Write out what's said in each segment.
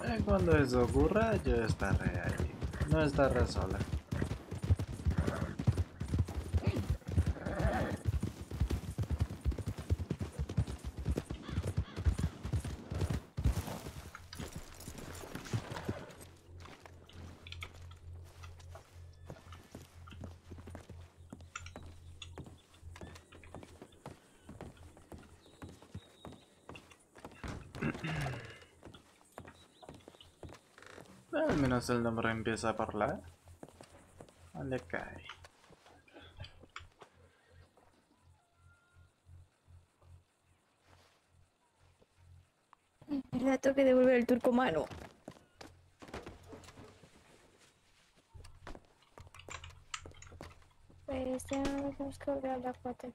Cuando eso ocurra, yo estaré ahí. No estaré sola. Al menos el nombre empieza por la E. ¿Dónde cae? Le tengo que devolver el turcomano. Pues ya tenemos que volver a la 4.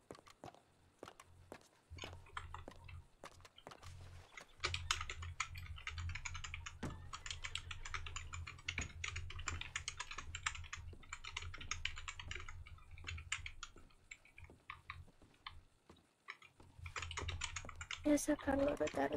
Voy a sacarlo de tarde.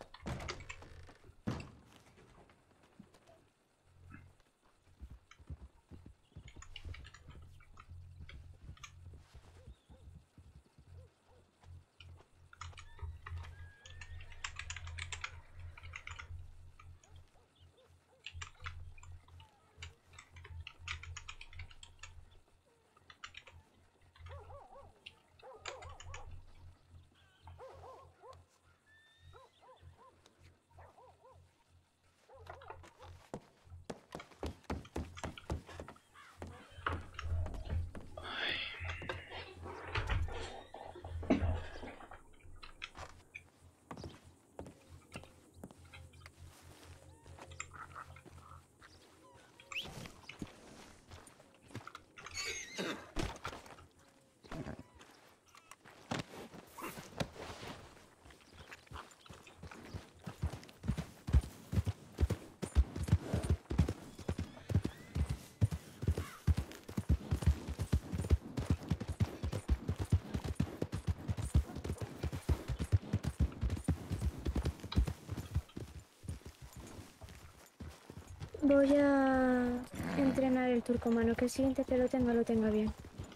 Voy a entrenar el turcomano, que el siguiente que lo tenga bien.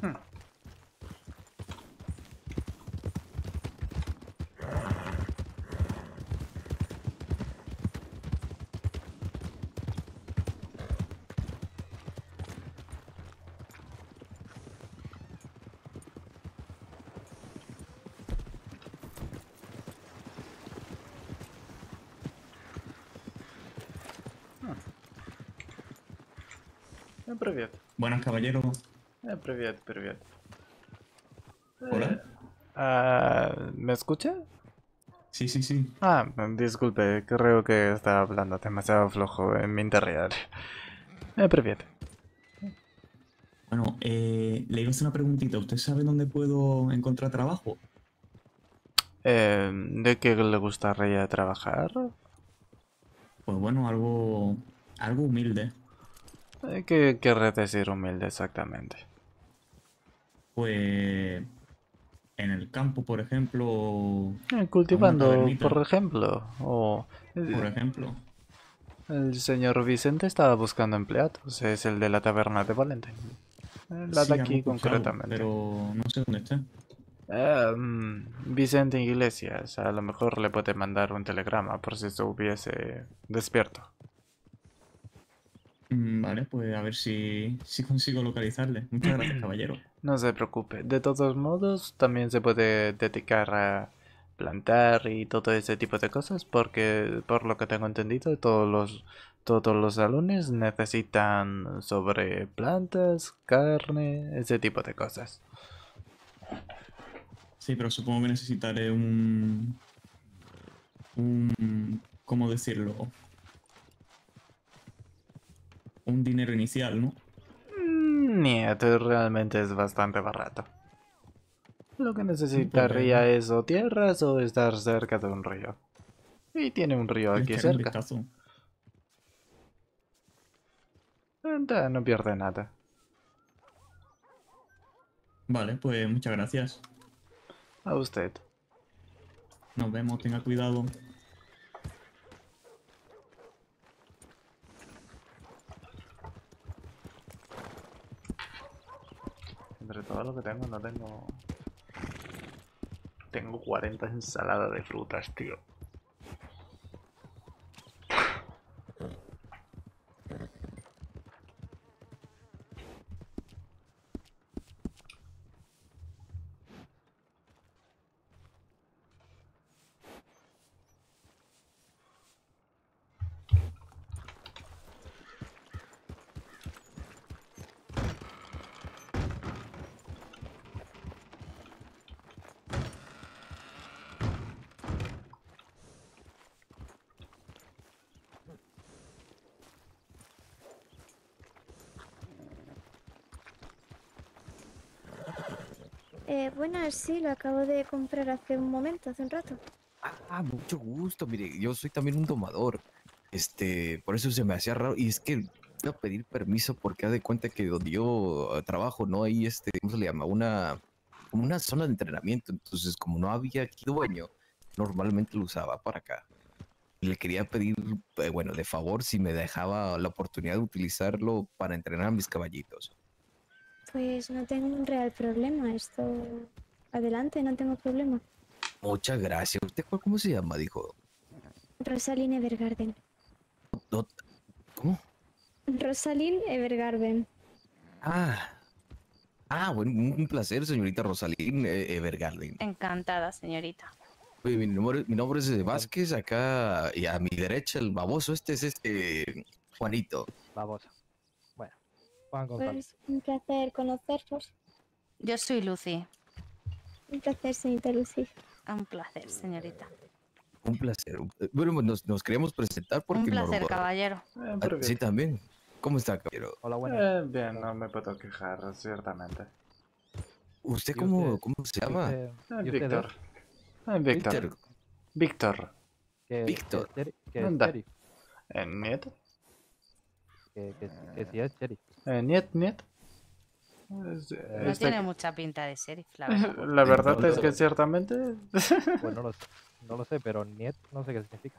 Привет. Buenas, caballero. Привет, привет. Hola. ¿Me escucha? Sí, sí, sí. Disculpe, creo que estaba hablando demasiado flojo en mi interior. Привет. Bueno, le iba a hacer una preguntita. ¿Usted sabe dónde puedo encontrar trabajo? ¿De qué le gustaría trabajar? Pues bueno, algo humilde. ¿Qué querré decir humilde exactamente? Pues en el campo, por ejemplo, o alguna Cultivando, por tabernita, ejemplo. O por ejemplo. el señor Vicente estaba buscando empleados. Es el de la taberna de Valentín. La de Sí, algo he aquí escuchado, concretamente. pero no sé dónde está. Vicente Iglesias, a lo mejor le puede mandar un telegrama por si estuviese despierto. Vale, pues a ver si consigo localizarle. Muchas gracias, caballero. No se preocupe. De todos modos, también se puede dedicar a plantar y todo ese tipo de cosas porque, por lo que tengo entendido, todos los salones necesitan sobre plantas, carne, ese tipo de cosas. Sí, pero supongo que necesitaré ¿cómo decirlo? Un dinero inicial, ¿no? Nieto, realmente es bastante barato. Lo que Pues necesitaría es o tierras o estar cerca de un río. Y tiene un río le aquí echaré un cerca. vistazo. No pierde nada. Vale, pues muchas gracias. A usted. Nos vemos, tenga cuidado. Entre todo lo que tengo, no tengo... Tengo 40 ensaladas de frutas, tío. Buenas, sí, lo acabo de comprar hace un momento, hace un rato. Ah, mucho gusto. Mire, yo soy también un domador. Por eso se me hacía raro. Y es que voy a pedir permiso porque haz de cuenta que donde yo trabajo, ¿no? Hay ¿cómo se le llama? Como una zona de entrenamiento. Entonces, como no había aquí dueño, normalmente lo usaba para acá. Y le quería pedir, bueno, de favor, si me dejaba la oportunidad de utilizarlo para entrenar a mis caballitos. Pues no tengo un real problema, esto... Adelante, no tengo problema. Muchas gracias. ¿Usted cómo se llama? Dijo. Rosalind Evergarden. No, ¿cómo? Rosalind Evergarden. Ah, bueno, un placer, señorita Rosalín Evergarden. Encantada, señorita. Oye, mi nombre es Vázquez, acá y a mi derecha el baboso es Juanito. Babosa. Bueno, Juan González. Pues un placer conoceros. Yo soy Lucy. Un placer, señorita Lucy. Un placer, señorita. Un placer. Bueno, pues nos queríamos presentar porque Un placer, caballero. sí, también. ¿Cómo está, caballero? Hola, buenas. Bien, no me puedo quejar, ciertamente. ¿Usted ¿Y cómo usted? se llama? ¿Y usted Víctor. es? Víctor. Víctor. Víctor. Que es Anda. sheriff. ¿Niet? Que si es sheriff. ¿Niet? No tiene mucha pinta de sheriff, la verdad. La verdad es que ciertamente... Pues no lo sé, pero niet no sé qué significa.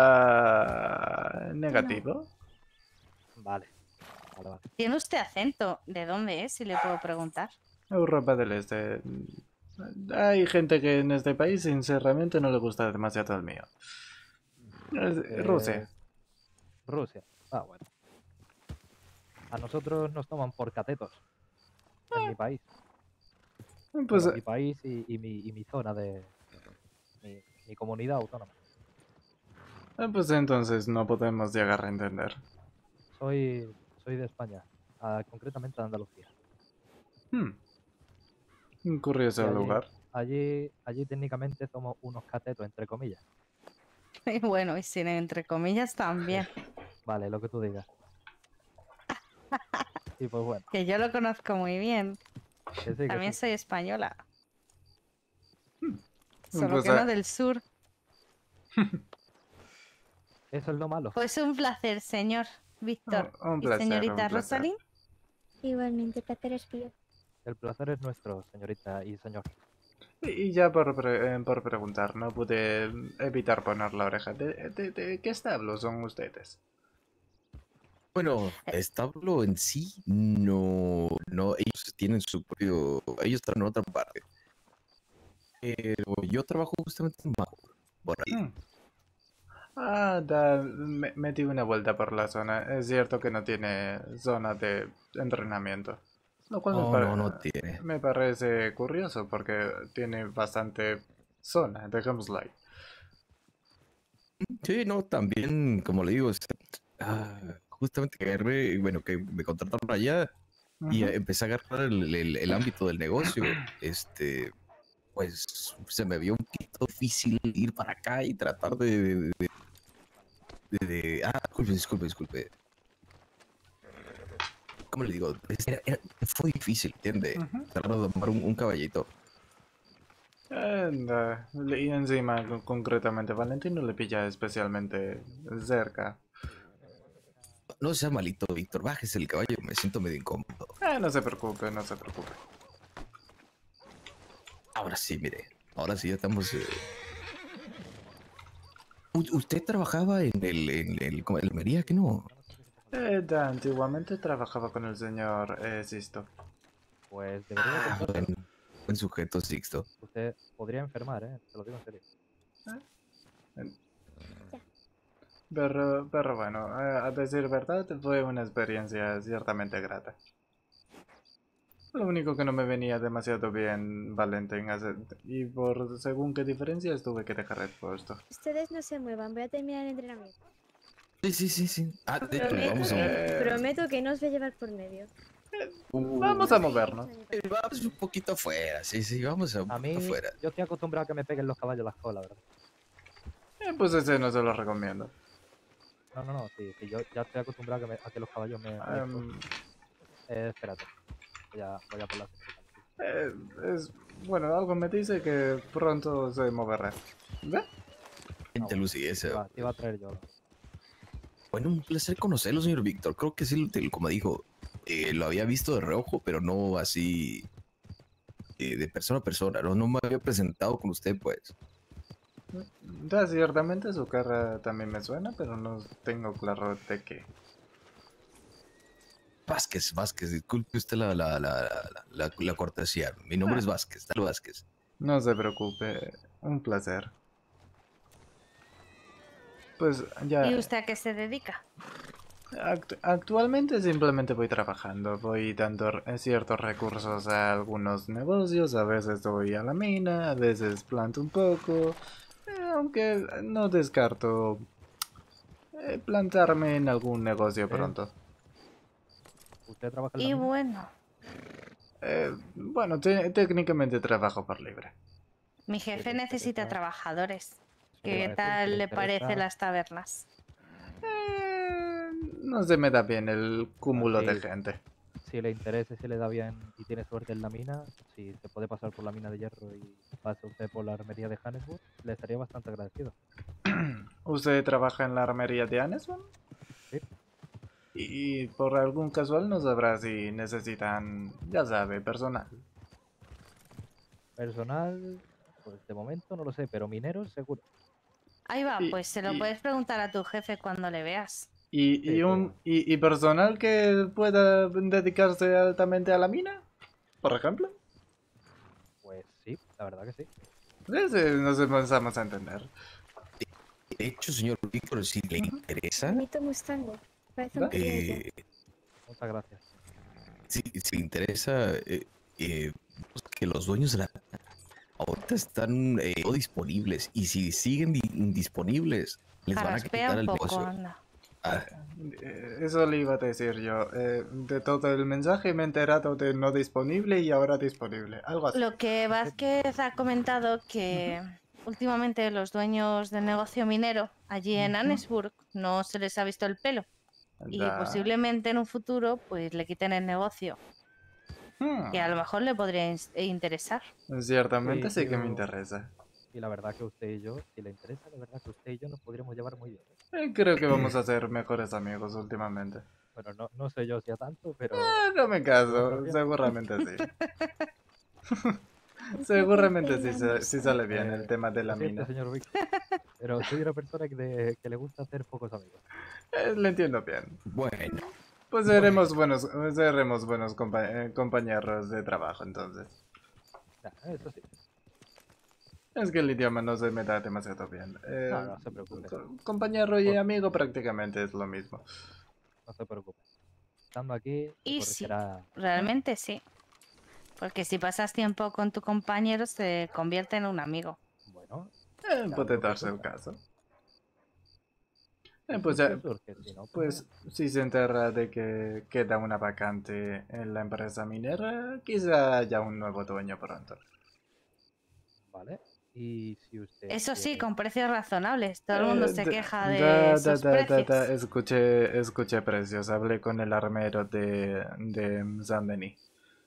Negativo. Vale. Vale. ¿Tiene usted acento? ¿De dónde es, si le puedo preguntar? Europa del Este. Hay gente que en este país sinceramente no le gusta demasiado el mío. Rusia. Rusia. Ah, bueno. A nosotros nos toman por catetos. En mi país. Pues Bueno, mi país y mi zona de... Mi comunidad autónoma. pues entonces no podemos llegar a entender. Soy de España. Concretamente de Andalucía. Un curioso Y lugar. allí técnicamente somos unos catetos, entre comillas. Y bueno, y sin entre comillas también. Vale, lo que tú digas. Y pues bueno. Que yo lo conozco muy bien. Que sí, que También sí. soy española. Solo Pues, que no del sur. Eso es lo malo. Pues un placer, señor Víctor. Un ¿Y placer, señorita un placer. Rosalind? Igualmente, placer es mío. El placer es nuestro, señorita y señor. Y ya por preguntar, no pude evitar poner la oreja. ¿De qué establo son ustedes? Bueno, establo en sí, no, ellos tienen su propio, ellos están en otra parte. Pero yo trabajo justamente en Mahur, por ahí. Metí una vuelta por la zona. Es cierto que no tiene zona de entrenamiento. Lo cual No tiene. me parece curioso porque tiene bastante zona, dejémoslo ahí. Sí, no, también, como le digo, justamente que agarré, bueno, que me contrataron allá y Ujú. empecé a agarrar el ámbito del negocio. Pues se me vio un poquito difícil ir para acá y tratar disculpe. ¿Cómo le digo? Fue difícil, ¿entiende? Ujú. Tratar de domar un caballito. Y encima, concretamente, Valentino le pilla especialmente cerca. No sea malito, Víctor, bájese el caballo, me siento medio incómodo. No se preocupe, no se preocupe. Ahora sí, mire, ahora sí ya estamos... ¿Usted trabajaba en el Almería, que no? Antiguamente trabajaba con el señor Sisto. Pues debería intentarlo. Buen sujeto, Sixto. Usted podría enfermar, te lo digo en serio. Pero bueno, a decir verdad, fue una experiencia ciertamente grata. Lo único que no me venía demasiado bien Valentín y por según qué diferencias tuve que dejar el puesto. Ustedes no se muevan, voy a terminar el entrenamiento. Sí. Ah, de hecho, vamos a... Prometo que no os voy a llevar por medio. Vamos a movernos. Vamos un poquito afuera, sí, vamos a un A poquito mí, afuera. yo estoy acostumbrado a que me peguen los caballos las colas, ¿verdad? Pues ese no se lo recomiendo. No, sí, yo ya estoy acostumbrado a que los caballos me... espérate, voy a por la secretaria. Bueno, algo me dice que pronto se moverá. ¿Ve? Gente, Lucy, ese... Te iba a traer yo. Bueno, un placer conocerlo, señor Víctor. Creo que sí, como dijo, lo había visto de reojo, pero no así de persona a persona. No me había presentado con usted, pues. Ya, ciertamente su cara también me suena, pero no tengo claro de qué. Vázquez, disculpe usted la cortesía. Mi nombre es Vázquez, Dalo Vázquez. No se preocupe, un placer. Pues ya... ¿Y usted a qué se dedica? Actualmente simplemente voy trabajando, voy dando ciertos recursos a algunos negocios, a veces voy a la mina, a veces planto un poco, aunque no descarto plantarme en algún negocio pronto. ¿Usted trabaja en la Y mina? bueno, Bueno, técnicamente trabajo por libre. mi jefe le necesita interesa- trabajadores. Eso le iba a ¿Qué decir, tal le le parece interesa- las tabernas? No se me da bien el cúmulo de Sí. gente. Si le interesa, si le da bien y tiene suerte en la mina, si se puede pasar por la mina de hierro y pasa usted por la armería de Hannesburg, le estaría bastante agradecido. ¿Usted trabaja en la armería de Aneswan? Sí. Y por algún casual no sabrá si necesitan, ya sabe, personal. Personal, pues de momento no lo sé, pero mineros seguro. Ahí va, Y- pues se lo y- puedes preguntar a tu jefe cuando le veas. Y personal que pueda dedicarse altamente a la mina, por ejemplo. Pues sí, la verdad que sí. Ese nos empezamos a entender. De hecho, señor Víctor, si le interesa, Bonito Mustango. Parece un criollo. Muchas gracias. si le interesa, que los dueños de la ahorita están no disponibles y si siguen indisponibles, les van a Carraspea quitar un el poco, negocio. anda. Ah, Eso le iba a decir yo. De todo el mensaje me he enterado de no disponible y ahora disponible. Algo así. Lo que Vázquez ha comentado que últimamente los dueños del negocio minero allí en Annesburg no se les ha visto el pelo y Da. posiblemente en un futuro pues le quiten el negocio, que a lo mejor le podría interesar. Ciertamente sí que me yo- interesa. Y la verdad que usted y yo, si le interesa, la verdad que usted y yo nos podríamos llevar muy bien. Creo que vamos a ser mejores amigos últimamente. Bueno, no sé yo si a tanto, pero... No me caso, Bien. seguramente sí. Es que Seguramente te sí, peinamos, sí sale bien el Eh, tema de la lo siento, mina. señor Víctor, pero soy una persona que le gusta hacer pocos amigos. Le entiendo bien. bueno, Pues seremos buenos compañeros de trabajo entonces. Eso sí. Es que el idioma no se me da demasiado bien. No se preocupe. Compañero y amigo prácticamente es lo mismo. No se preocupe. Estando aquí, se Y sí, corregirá. realmente sí. Porque si pasas tiempo con tu compañero se convierte en un amigo. Bueno, Puede lo que darse el surja. caso. Si Pues, surge, surge, si no, pues si se entera de que queda una vacante en la empresa minera, quizá haya un nuevo dueño pronto. vale. Y si usted Eso sí, quiere- con precios razonables. Todo el mundo se queja de Da, esos precios. escuché precios. Hablé con el armero de Saint-Denis.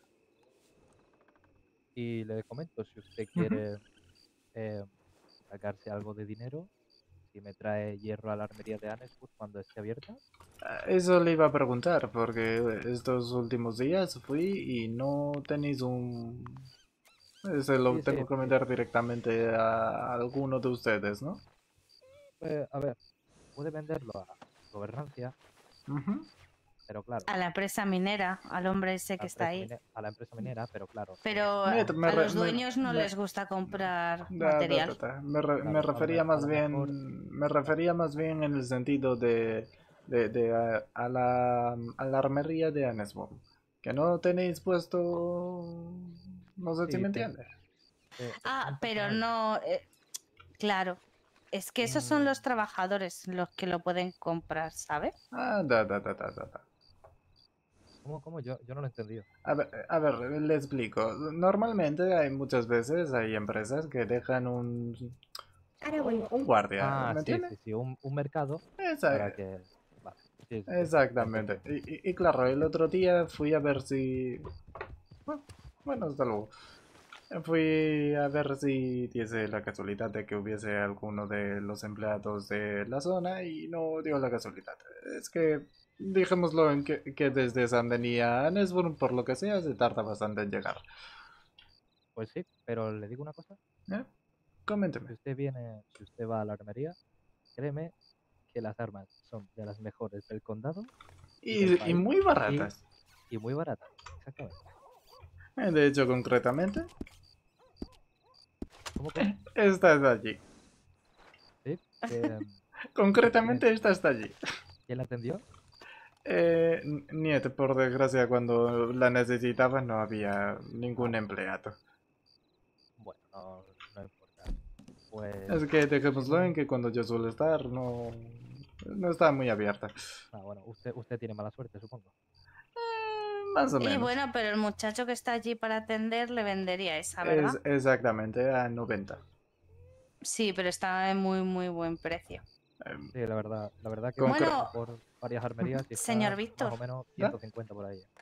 Y le comento, si usted quiere sacarse algo de dinero, si me trae hierro a la armería de Annesburg cuando esté abierta, Eso le iba a preguntar, porque estos últimos días fui y no tenéis un... Se lo Sí, tengo que vender directamente a alguno de ustedes, ¿no? a ver, puede venderlo a gobernancia, Ujú. pero claro. A la empresa minera, al hombre ese que está ahí. A la empresa minera, pero claro. Pero a los dueños no les gusta comprar material. Me refería más bien en el sentido de a la armería de Annesburg. Que no tenéis puesto... No sé si me entiendes. Pero no... claro. Es que esos son los trabajadores los que lo pueden comprar, ¿sabes? ¿Cómo? Yo no lo he entendido. A ver, le explico. Normalmente muchas veces hay empresas que dejan un guardia, ¿me entiendes? Sí, un mercado para que... Vale. Sí, Exactamente. Y claro, el otro día fui a ver si... Bueno, hasta luego. Fui a ver si diese la casualidad de que hubiese alguno de los empleados de la zona y no dio la casualidad. Es que, dejémoslo en que desde San Denis a Annesburg, por lo que sea, se tarda bastante en llegar. Pues sí, pero le digo una cosa. Coménteme. Si usted va a la armería, créeme que las armas son de las mejores del condado. Y muy baratas. Y muy baratas, exactamente. De hecho, concretamente... ¿Cómo que? Esta está allí. ¿Sí? Concretamente esta está allí. ¿Quién la atendió? Niet, por desgracia, cuando la necesitaba no había ningún empleado. Bueno, no importa. Pues... Es que dejémoslo en que cuando yo suelo estar no está muy abierta. Bueno, usted tiene mala suerte, supongo. Más o menos. Y bueno, pero el muchacho que está allí para atender le vendería esa, ¿verdad? Exactamente, a 90. Sí, pero está en muy, muy buen precio. Sí, la verdad que Bueno, por varias armerías y señor Víctor, más o menos 150 por ahí.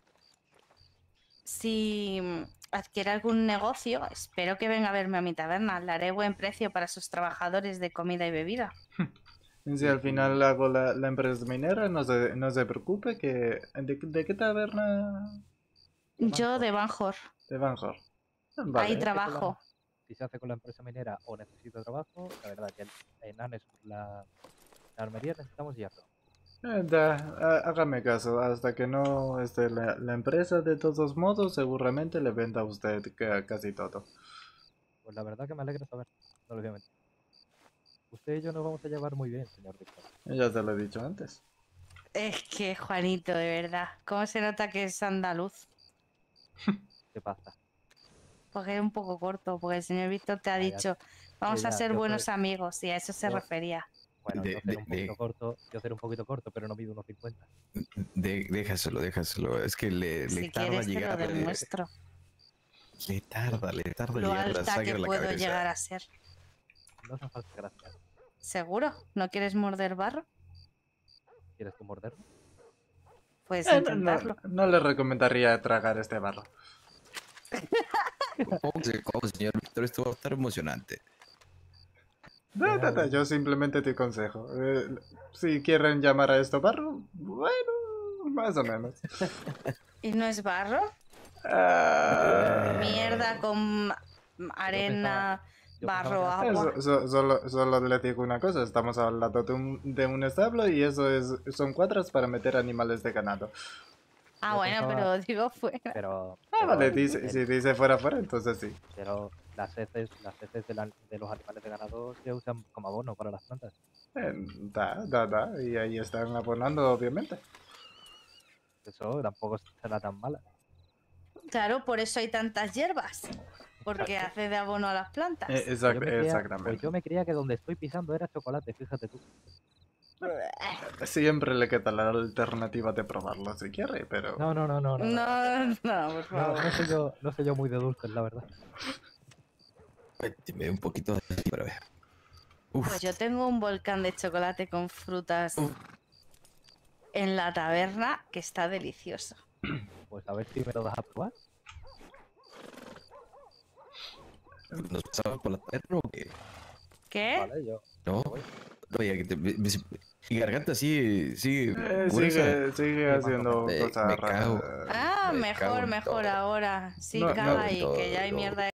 Si adquiere algún negocio, espero que venga a verme a mi taberna. Le haré buen precio para sus trabajadores de comida y bebida. Si al final hago la empresa minera, no se preocupe que... ¿De qué taberna? Yo de Banjor. De Banjor. Vale. Ahí trabajo. Si se hace con la empresa minera o necesito trabajo, la verdad que en Annesburg la armería necesitamos hierro. Hágame caso, hasta que no esté la empresa, de todos modos, seguramente le venda a usted casi todo. Pues la verdad que me alegra saber, no lo voy a mentir. Usted y yo nos vamos a llevar muy bien, señor Víctor. Ya te lo he dicho antes. Es que, Juanito, de verdad, ¿cómo se nota que es andaluz? ¿Qué pasa? Porque es un poco corto, porque el señor Víctor te ha dicho, vamos a ser buenos amigos, y a eso se refería. Bueno, yo seré un poquito corto, pero no mido 1,50. Déjaselo. Es que le Si tarda quieres llegar. te lo demuestro. Le tarda Lo llegar la alta sangre que a la puedo cabeza. llegar a ser. No hace falta gracias. ¿Seguro? ¿No quieres morder barro? ¿Quieres tú morderlo? Puedes intentarlo. No le recomendaría tragar este barro. ¿Cómo, señor Víctor? Esto va a estar emocionante. Yo simplemente te aconsejo. Si quieren llamar a esto barro, bueno, más o menos. ¿Y no es barro? Mierda con arena, barro, agua. Solo le digo una cosa, estamos hablando de un establo y son cuadras para meter animales de ganado. Ah, bueno, pero digo fuera. Vale, si dice fuera, entonces sí. Pero las heces de los animales de ganado se usan como abono para las plantas. Y ahí están abonando, obviamente. Eso tampoco será tan mala. Claro, por eso hay tantas hierbas. Porque hace de abono a las plantas. Exactamente. Pues yo me creía que donde estoy pisando era chocolate, fíjate tú. Siempre le queda la alternativa de probarlo si quiere, pero... No, por favor. No soy yo muy de dulces, la verdad. Dime un poquito de así para ver. Pues yo tengo un volcán de chocolate con frutas en la taberna que está delicioso. Pues a ver si me lo das a probar. ¿Nos pasamos por la taberna o qué? ¿Qué? Vale, yo... No. Oye, mi garganta sigue sigue haciendo cosas raras. Mejor ahora. Sí, caga ahí, que ya hay mierda.